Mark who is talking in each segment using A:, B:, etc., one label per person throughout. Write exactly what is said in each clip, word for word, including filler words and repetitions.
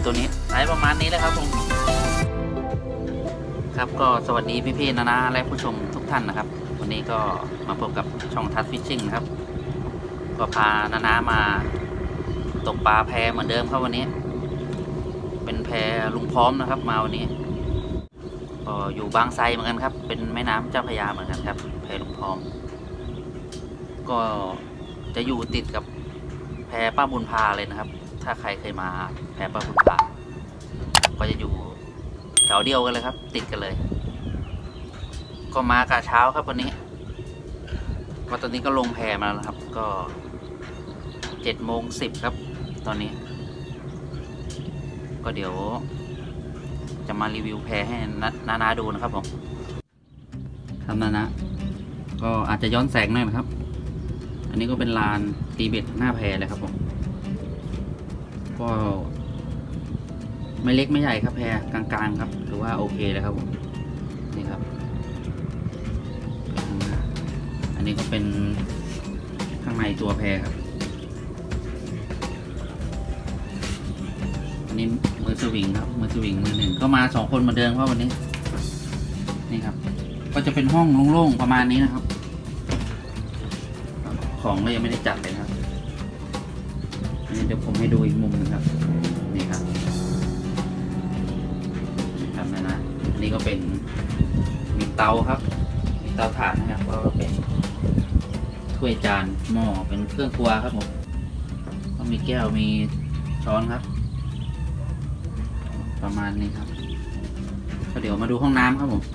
A: ตัวนี้ไซส์ประมาณนี้เลยครับผมครับก็สวัสดีพี่ๆนะนะและผู้ชมทุกท่านนะครับวันนี้ก็มาพบกับช่องทัศฟิชชิ่งนะครับก็พานานามาตกปลาแพเหมือนเดิมครับวันนี้เป็นแพลุงพร้อมนะครับมาวันนี้ก็อยู่บางไทรเหมือนกันครับเป็นแม่น้ำเจ้าพระยาเหมือนกันครับแพลุงพร้อมก็จะอยู่ติดกับแพป้าบุญพาเลยนะครับถ้าใครเคยมาแพป้าบุญพาก็จะอยู่แถวเดียวกันเลยครับติดกันเลยก็มากะเช้าครับวันนี้ว่าตอนนี้ก็ลงแพมาแล้วครับก็เจ็ดโมงสิบครับตอนนี้ก็เดี๋ยวจะมารีวิวแพให้นานาดูนะครับผมครับนานาก็อาจจะย้อนแสงหน่อยนะครับอันนี้ก็เป็นลานตีเบ็ดหน้าแพเลยครับผมก็ไม่เล็กไม่ใหญ่ครับแพกลางๆครับถือว่าโอเคเลยครับผมนี่ครับอันนี้ก็เป็นข้างในตัวแพครับอันนี้มือสวิงครับมือสวิงมือหนึ่งก็มาสองคนเหมือนเดิมครับวันนี้นี่ครับก็จะเป็นห้องโล่งๆประมาณนี้นะครับของก็ยังไม่ได้จัดเลยครับอันนี้เดี๋ยวผมให้ดูอีกมุมนึงครับนี่ครับครับนะนะอันนี้ก็เป็นมีเตาครับมีเตาถ่านนะครับก็เป็นถ้วยจานหม้อเป็นเครื่องครัวครับผมก็มีแก้วมีช้อนครับประมาณนี้ครับก็เดี๋ยวมาดูห้องน้ำครับผม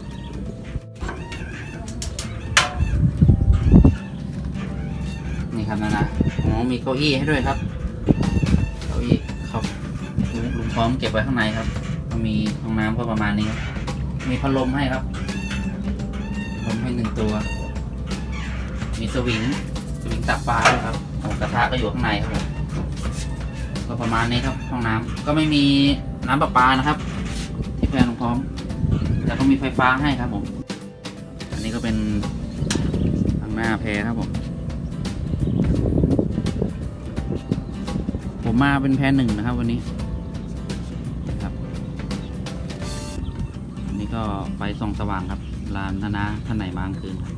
A: นี่ครับนะนะอ๋อมีเก้าอี้ให้ด้วยครับเก้าอี้ครับลุงพร้อมเก็บไว้ข้างในครับก็มีห้องน้ำก็ประมาณนี้ครับมีพัดลมให้ครับพัดลมให้หนึ่งตัวมีสวิงสวิงตักปลาด้วยครับกระทะก็อยู่ข้างในครับผมก็ประมาณนี้ครับห้องน้ำก็ไม่มีน้ำประปานะครับที่แพลุงพร้อมแล้วก็มีไฟฟ้าให้ครับผมอันนี้ก็เป็นทางหน้าแพครับผมผมมาเป็นแพหนึ่งนะครับวันนี้ครับอันนี้ก็ไฟส่องสว่างครับลานนานาท่านไหนมากลางคืนครับ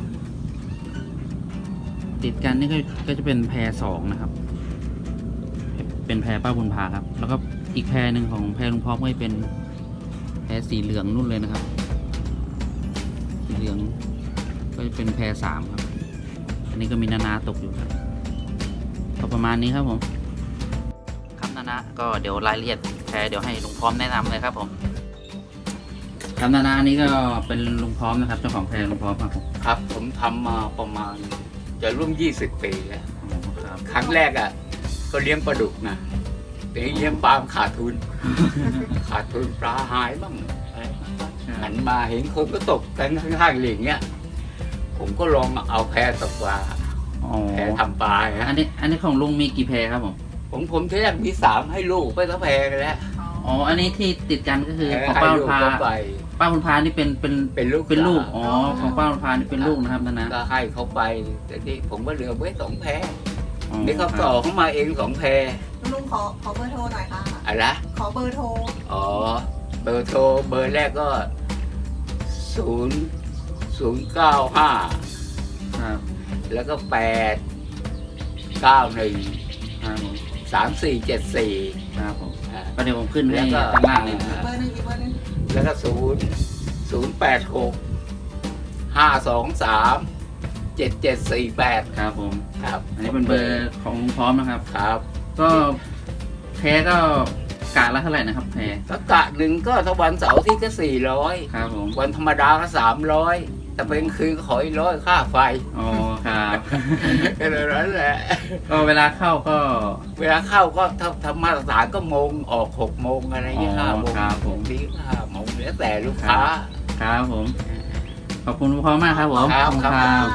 A: ติดกันนี่ก็ก็จะเป็นแพสองนะครับเป็นแพป้าบุญพาครับแล้วก็อีกแพหนึ่งของแพลุงพร้อมก็จะเป็นแพสีเหลืองนู่นเลยนะครับสีเหลืองก็จะเป็นแพสามครับอันนี้ก็มีนานาตกอยู่ครับก็ประมาณนี้ครับผมครับนานาก็เดี๋ยวรายละเอียดแพเดี๋ยวให้ลุงพร้อมแนะนำเลยครับผมครับนานาอันนี้ก็เป็นลุงพร้อมนะครับเจ้าของแพลุงพร้อมครับผม
B: ครับผมทำมาประมาณจะร่วมยี่สิบปีแล้วครั้งแรกอ่ะก็เลี้ยงปลาดุกนะแต่เลี้ยงปลาขาดทุน ขาดทุนปลาหายบ้างหันมาเห็นคนก็ตกกันข้างๆอย่างเงี้ยผมก็ลองเอาแพตกปลาแพทำปลาอั
A: นนี้อันนี้ของลุงมีกี่แพครับผม
B: ผมผมที่แรกมีสามให้ลูกไปทั้งแพกันแล้ว
A: อ๋ออันนี้ที่ติดกันก็คือของป้าบุญพาป้าบุญพานี่เป็นเป็น
B: เป็นลูก
A: เป็นลูกอ๋อของป้าบุญพานี่เป็นลูกนะครับนะ
B: ก็ให้เขาไปแต่ที่ผมก็เหลือไว้สองแพนี่เขาต่อเข้ามาเองสองแพ
C: ลุงขอขอเบอร์โทรหน่อยค่ะ
B: อะไร
C: ขอเบอร์โทร
B: อ๋อเบอร์โทรเบอร์แรกก็ศูนย์ศูนย์เก้าห้า
A: ครับ
B: แล้วก็แปดเก้าหนึ่งสามสี่เจ็ดสี่
A: ครับผมก็เดี๋ยวผมขึ้นให้ข้างล่างเลย
C: เบอร์หนึ่งอีกเบอร์หนึ่ง
B: แล้วก็ศูนย์ศูนย์แปดหกห้าสองสามเจ็ดเจ็ดสี่แปด
A: ครับผม
B: ครับ
A: อันนี้เป็นเบอร์ของลุงพร้อมนะครับ
B: ครับ
A: ก็แพก็กะละเท่าไหร่นะครับแพ
B: ก็กะหนึ่งก็ถ้าวันเสาร์ที่ก็สี่ร้อย
A: ครับผม
B: วันธรรมดาก็สามร้อยแต่เป็นคืนขออีกร้อยค่าไฟ
A: อ๋อครับ
B: ก็เลยนั้นแหละ
A: ก็เวลาเข้าก็
B: เวลาเข้าก็ถ้าทำมาตรฐานก็โมงออกหกโมงอะไรอย่างเงี้ยห้าโมง
A: ครับผม
B: ดีห้าโมงแล้วแต่ลูกค้า
A: ครับผมขอบคุณลุงพร้อมมากครับผม
B: ครับครับ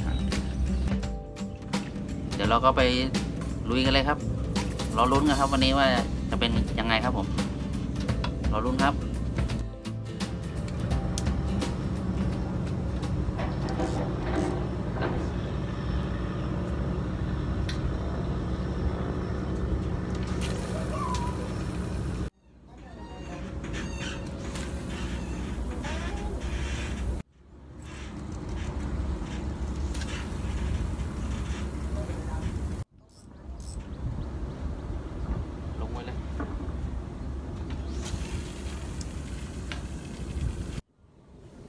A: เดี๋ยวเราก็ไปลุยกันเลยครับรอลุ้นกันครับวันนี้ว่าจะเป็นยังไงครับผมรอลุ้นครับ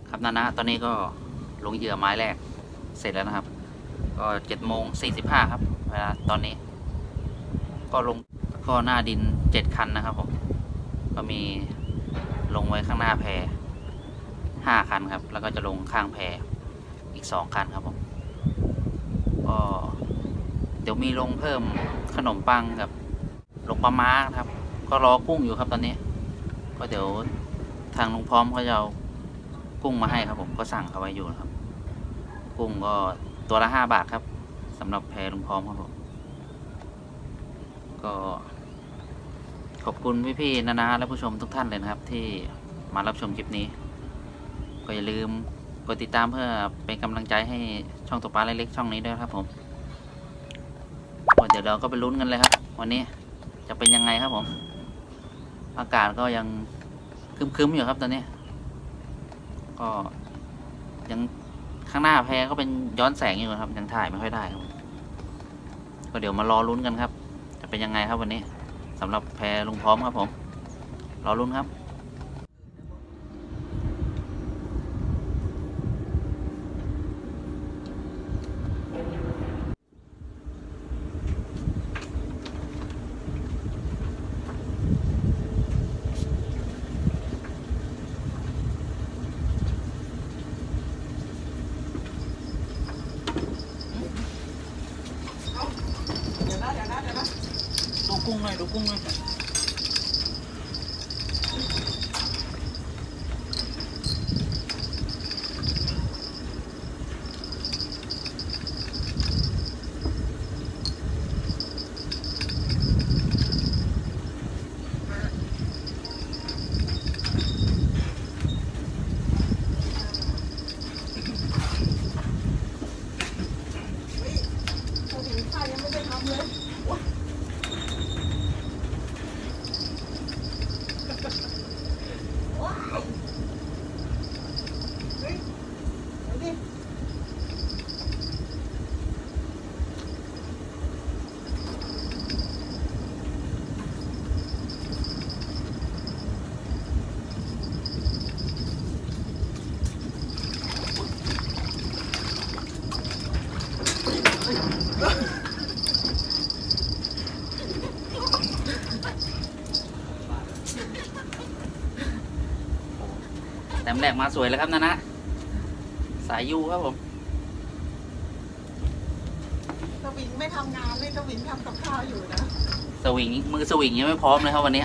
A: ครับนานะตอนนี้ก็ลงเหยื่อไม้แรกเสร็จแล้วนะครับ ก็เจ็ดโมงสี่สิบห้าครับเวลาตอนนี้ ก็ลงก็หน้าดินเจ็ดคันนะครับผมก็มีลงไว้ข้างหน้าแพห้าคันครับ แล้วก็จะลงข้างแพอีกสองคันครับผมก็เดี๋ยวมีลงเพิ่มขนมปังกับลงปลาม้าครับ ก็รอกุ้งอยู่ครับตอนนี้ ก็เดี๋ยวทางลุงพร้อมเขาจะเอากุ้งมาให้ครับผมก็สั่งเขาไว้อยู่นะครับ กุ้งก็ตัวละห้าบาทครับสำหรับแพลุงพร้อมครับผมก็ขอบคุณพี่ๆนานาและผู้ชมทุกท่านเลยนะครับ ที่มารับชมคลิปนี้ ก็อย่าลืมกดติดตามเพื่อเป็นกำลังใจให้ช่องตกปลาเล็กๆช่องนี้ด้วยครับผมก็เดี๋ยวเราก็ไปลุ้นกันเลยครับ วันนี้จะเป็นยังไงครับผมอากาศก็ยังครึมๆอยู่ครับตอนนี้ก็ยังข้างหน้าแพก็เป็นย้อนแสงอยู่ครับยังถ่ายไม่ค่อยได้ครับก็เดี๋ยวมารอลุ้นกันครับจะเป็นยังไงครับวันนี้สำหรับแพลุงพร้อมครับผมรอลุ้นครับ
C: เดี๋ยวนะเดี๋ยวนะเดี๋ยวนะ
A: ดูกุ้งหน่อยดูกุ้งหน่อย
C: เฮ้ยสวิงข้ายังไม่ได้ทำเลยว้าว้ายเฮ้ยเดี๋ยวดิ
A: แต้มแรกมาสวยแล้วครับนะนะสายยูครับผม
C: สวิงไม่ทำงานเลยสวิงทำกับข้าวอยู่นะ
A: สวิงมือสวิงยังไม่พร้อมเลยครับวันนี้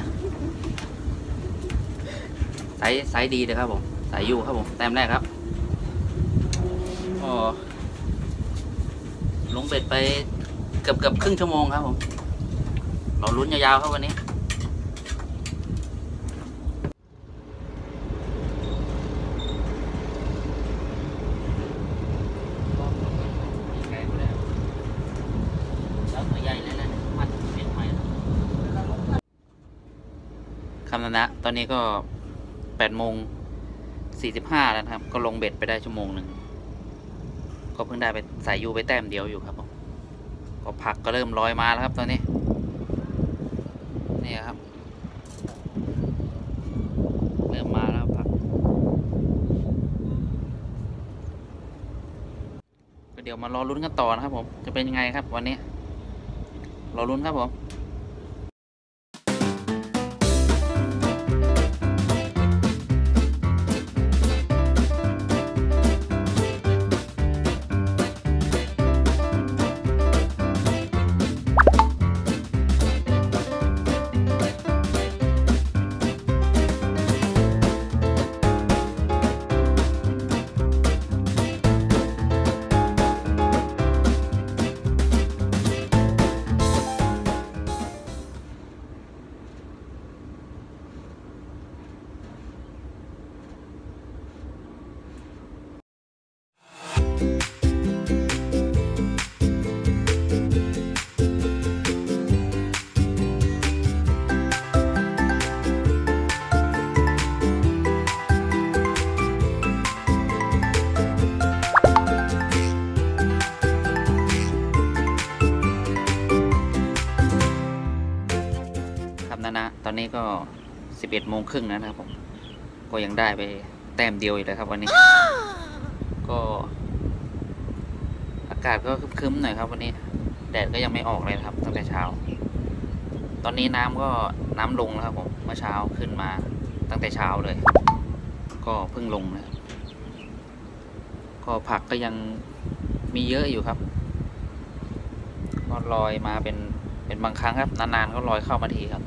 A: สายสายดีเลยครับผมสายยูครับผมแต้มแรกครับก็ลงเบ็ดไปเกือบเกือบครึ่งชั่วโมงครับผมเราลุ้นยาวๆครับวันนี้คำนั้นนะตอนนี้ก็แปดโมงสี่สิบห้าแล้วครับก็ลงเบ็ดไปได้ชั่วโมงหนึ่งก็เพิ่งได้ไปสายยูไปแต้มเดียวอยู่ครับผมก็ผักก็เริ่มลอยมาแล้วครับตอนนี้นี่ครับเริ่มมาแล้วผักก็เดี๋ยวมารอลุ้นกันต่อนะครับผมจะเป็นยังไงครับวันนี้รอลุ้นครับผมนะนะตอนนี้ก็สิบเอ็ดโมงครึ่งแล้วนะครับผมก็ยังได้ไปแต้มเดียวอีกแล้วครับวันนี้ ก็อากาศก็ครึ้มๆหน่อยครับวันนี้แดดก็ยังไม่ออกเลยครับตั้งแต่เช้าตอนนี้น้ำก็น้ำลงแล้วครับผมเมื่อเช้าขึ้นมาตั้งแต่เช้าเลยก็เพิ่งลงนะก็ผักก็ยังมีเยอะอยู่ครับก็ลอยมาเป็นเป็นบางครั้งครับนานๆก็ลอยเข้ามาทีครับ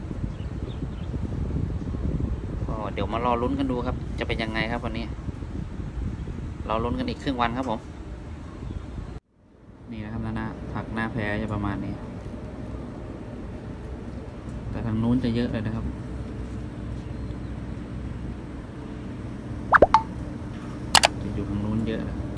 A: ก็เดี๋ยวมารอลุ้นกันดูครับจะเป็นยังไงครับวันนี้เราลุ้นกันอีกครึ่งวันครับผมนี่นะครับนะนะผักหน้าแพจะประมาณนี้แต่ทางนู้นจะเยอะเลยนะครับจะอยู่ทางนู้นเยอะนะ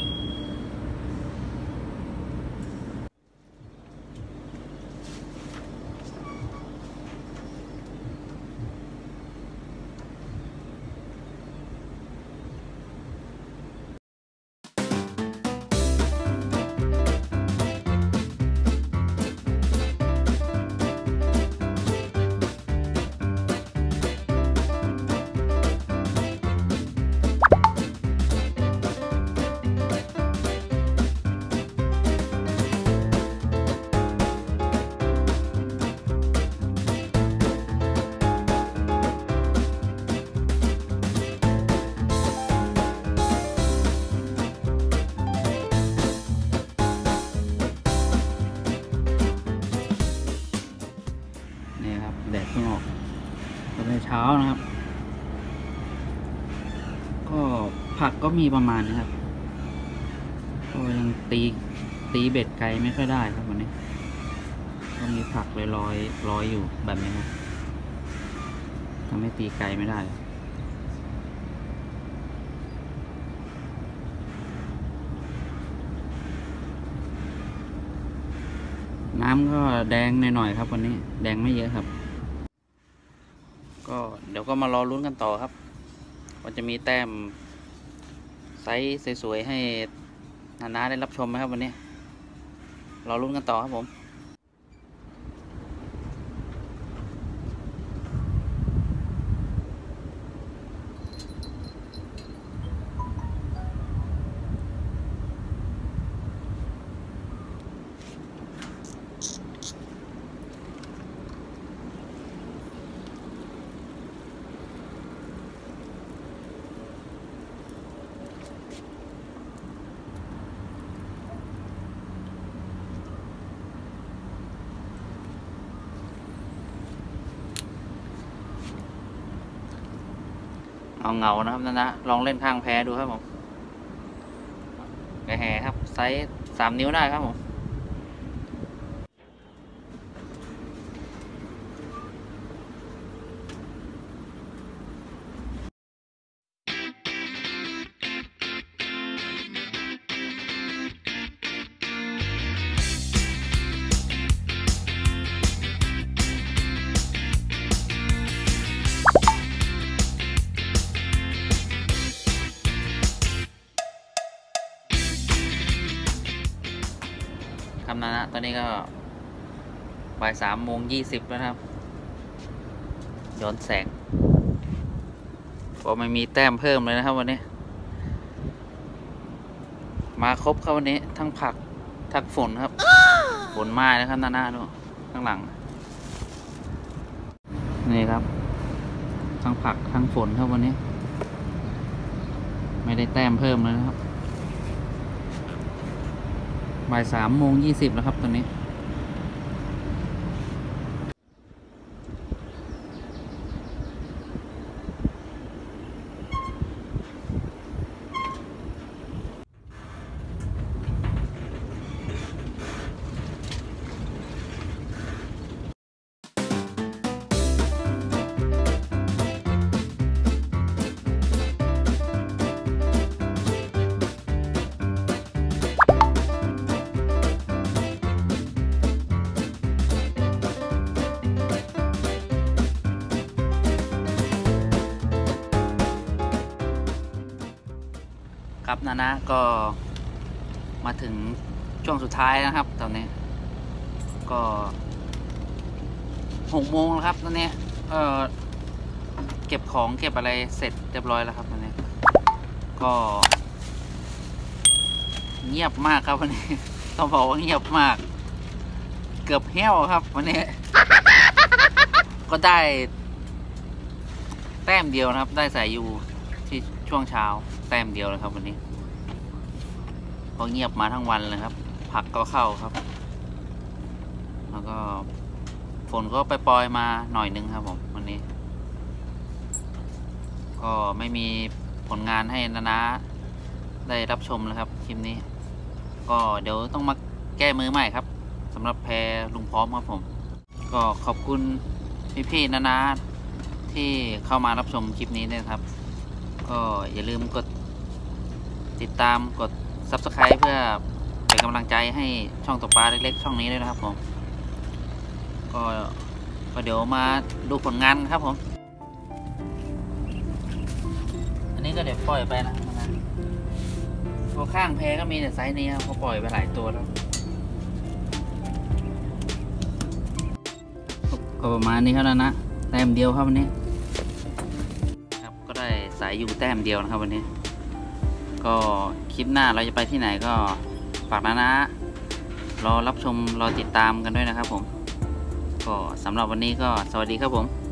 A: แดดเพิ่งออกตอนเช้านะครับก็ผักก็มีประมาณนี้ครับก็ยังตีตีเบ็ดไกลไม่ค่อยได้ครับวันนี้ก็มีผักลอยลอยลอยอยู่แบบนี้ครับทำให้ตีไกลไม่ได้น้ำก็แดงหน่อยๆครับวันนี้แดงไม่เยอะครับก็เดี๋ยวก็มารอลุ้นกันต่อครับว่าจะมีแต้มไซส์สวยๆให้นานาได้รับชมไหมครับวันนี้รอลุ้นกันต่อครับผมเอาเงานะครับนั่นนะลองเล่นข้างแพดูครับผมกระแหครับไซส์สามนิ้วได้ครับผมครับนะนะตอนนี้ก็บ่ายสามโมงยี่สิบแล้วครับย้อนแสงก็ไม่มีแต้มเพิ่มเลยนะครับวันนี้มาครบครับวันนี้ทั้งผักทั้งฝนครับ ฝนมานะครับนะนะดูข้างหลังนี่ครับทั้งผักทั้งฝนครับวันนี้ไม่ได้แต้มเพิ่มเลยนะครับบ่ายสามโมงยี่สิบแล้วครับตอนนี้ ครับนะนะก็มาถึงช่วงสุดท้ายนะครับตอนนี้ก็หกโมงแล้วครับตอนนี้เออเก็บของเก็บอะไรเสร็จเรียบร้อยแล้วครับตอนนี้ก็เงียบมากครับวันนี้ ต้องบอกว่าเงียบมาก เกือบแห้วครับวันนี้ ก็ได้แต้มเดียวนะครับ ได้สายยูที่ช่วงเช้าแต้มเดียวเลยครับวันนี้ก็เงียบมาทั้งวันเลยครับ ผักก็เข้าครับ แล้วก็ฝนก็ไปปล่อยมาหน่อยนึงครับผมวันนี้ ก็ไม่มีผลงานให้นานาได้รับชมนะครับคลิปนี้ ก็เดี๋ยวต้องมาแก้มือใหม่ครับสำหรับแพรลุงพร้อมครับผม ก็ขอบคุณพี่ๆนานาที่เข้ามารับชมคลิปนี้ด้วยครับ ก็อย่าลืมกดติดตามกด ซับสไครบ์ เพื่อเป็นกำลังใจให้ช่องตกปลาเล็กๆช่องนี้ด้วยนะครับผมก็ก็เดี๋ยวมาดูผลงานครับผมอันนี้ก็เดี๋ยวปล่อยไปนะพอข้างแพก็มีแต่ไซส์นี้ครับเขาปล่อยไปหลายตัวแล้วก็ประมาณนี้ครับนะนะแต้มเดียวครับวันนี้ครับก็ได้สายอยู่แต้มเดียวนะครับวันนี้ก็คลิปหน้าเราจะไปที่ไหนก็ฝากนะนะรอรับชมรอติดตามกันด้วยนะครับผมก็สำหรับวันนี้ก็สวัสดีครับผม